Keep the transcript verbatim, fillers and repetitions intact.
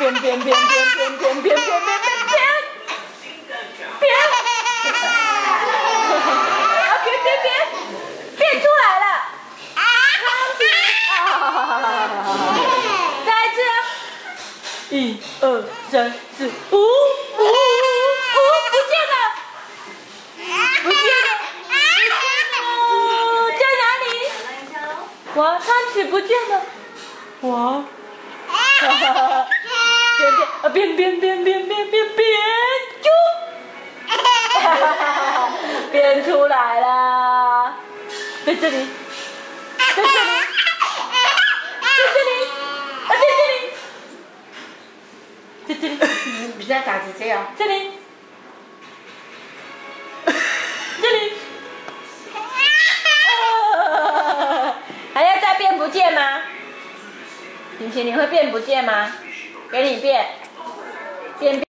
变变变变变变变变变变变，啊变变变变出来了，再一次啊，一二三四五五五不见了，不见了，不见了，在哪里？哇，汤匙不见了，哇！哈哈哈！变变啊变变变变变变变，啾！哈哈哈！变出来了，在这里，在这里，在这里，啊在这里，在这里， 比较大只这样， 这里，这里，还要再变不见吗？婷婷，你会变不见吗？给你变，变。